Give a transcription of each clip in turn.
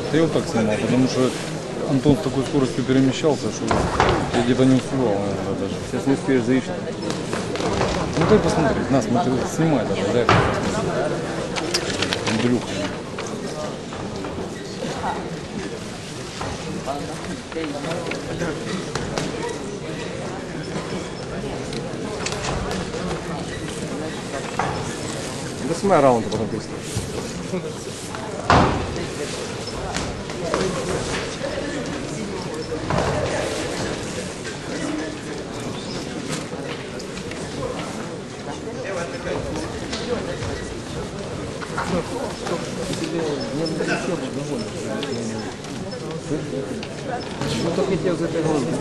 Я вот так снимал, потому что Антон с такой скоростью перемещался, что я где-то не успевал, наверное, даже. Сейчас не успеешь заехать. Ну дай посмотреть, нас смотри, снимай даже, дай посмотреть. Андрюха. Да снимай раунд, а потом быстро. Ну только я за этой гонки,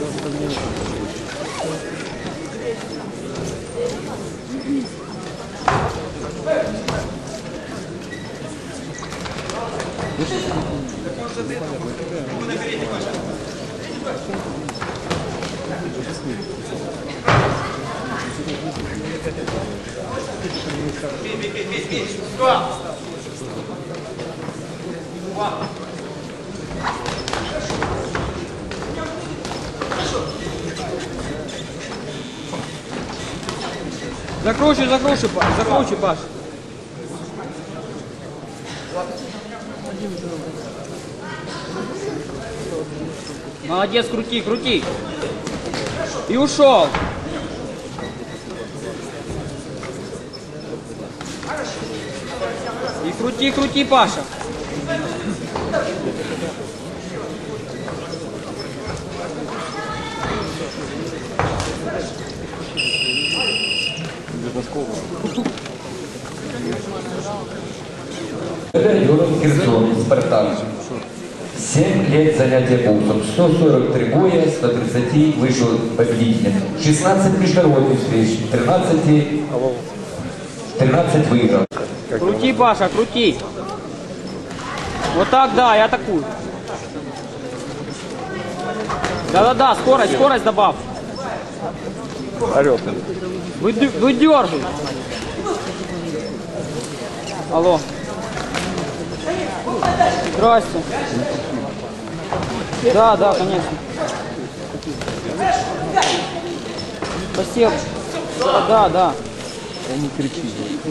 Закручивай, Паш. Молодец, крути. И ушел. И крути, Паша. Юрий Херсон, Спартак. 7 лет занятия боксом, 143 боя, 130 вышел победителем. 16 международных встреч, 13 выиграл. Крути, Паша, крути. Вот так, да, и атакуй. Да, скорость добавь. орет. Выдергивай. Алло. Здрасте. Да, конечно. Спасибо. Да. Он не кричит.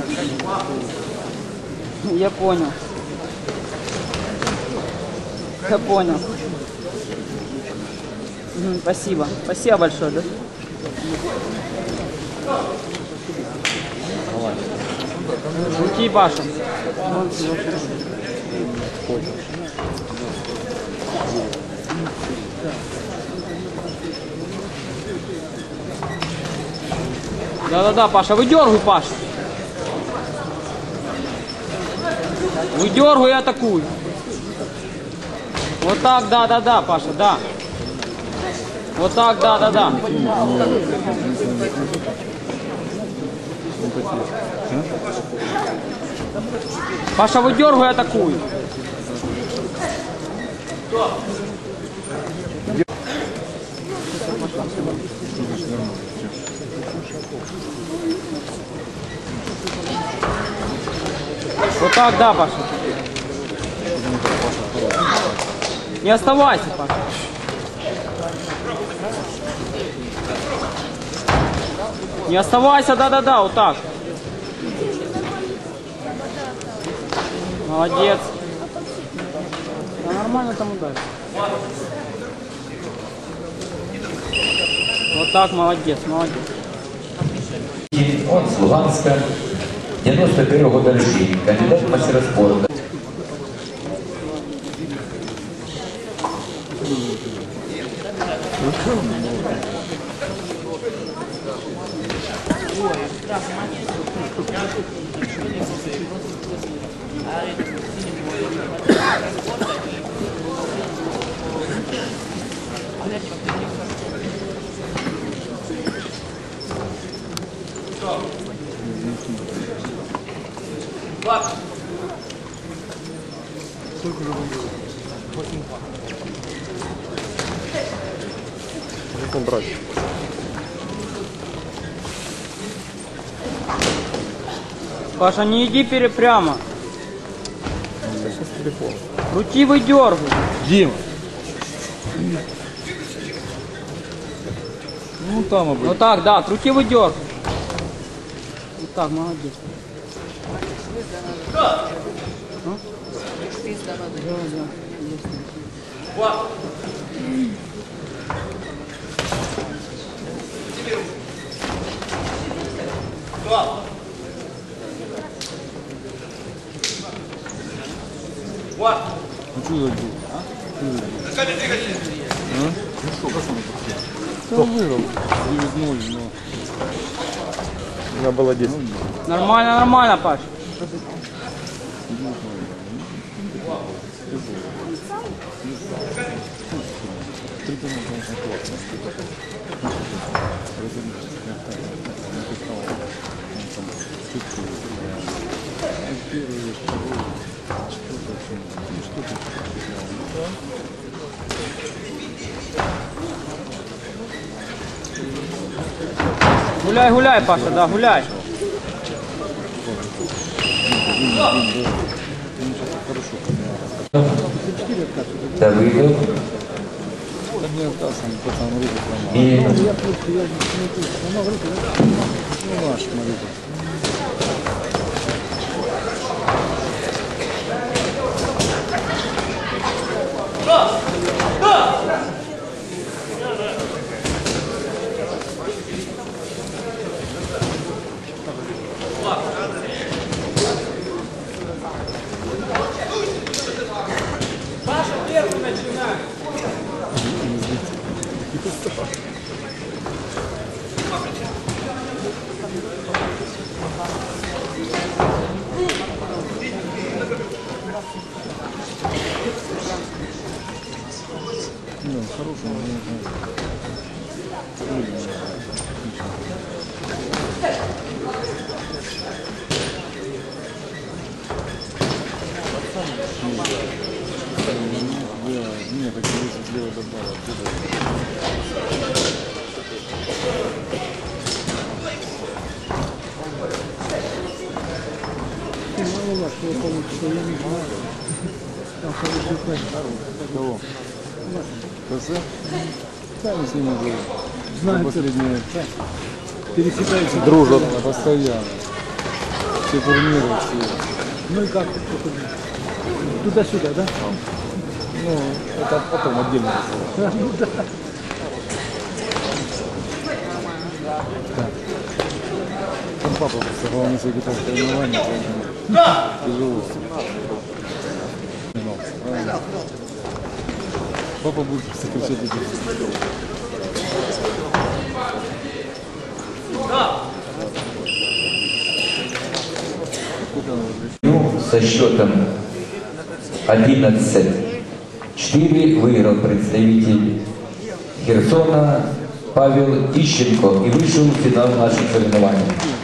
Я понял. Спасибо. Спасибо большое, да? Крути, Паша. Да, Паша, выдергивай, Паша. Выдергивай и атакуй. Вот так, да, Паша, да. Вот так, да. Паша, выдергивай и атакуй. Вот так, да, Паша. Не оставайся, Паша. Не оставайся, да, вот так. Молодец. Да нормально там удар. Вот так, молодец. Он с Луганска, 91 года рождения, кандидат в мастера спорта. Сколько же вам было? 8. Телефон брать. Паша, не иди прямо. Сейчас телефон. Крути, выдергивай. Дима. Ну там обычно. Вот так, да, крути, выдергивай. Вот так, молодец. Ну что за дух? Ну что, как он? Кто выиграл? 9-0, но... Надо было 10. Нормально, нормально, Паш. Трибуна, конечно, классная. Первый, второй, что-то. Гуляй, гуляй, Паша, да, гуляй. Давыдов. Да мне отказ, пацан руку сломал. Минус. Ну наш, смотрите. Да, хороший, нет, так если слева добавил. Кого? КС? Сами с ними живут. Знаю, последние пересекаются. Дружат. Постоянно. Все турниры, все. Ну и как? Туда-сюда, да? Ну, это потом отдельно разговор. Ну да. Там папа просто главный секретарь соревнований, поэтому тяжело. Правильно? Папа будет сокращать эти. Ну, со счетом 11-4 выиграл представитель Херсона Павел Тищенко и вышел в финал наших соревнований.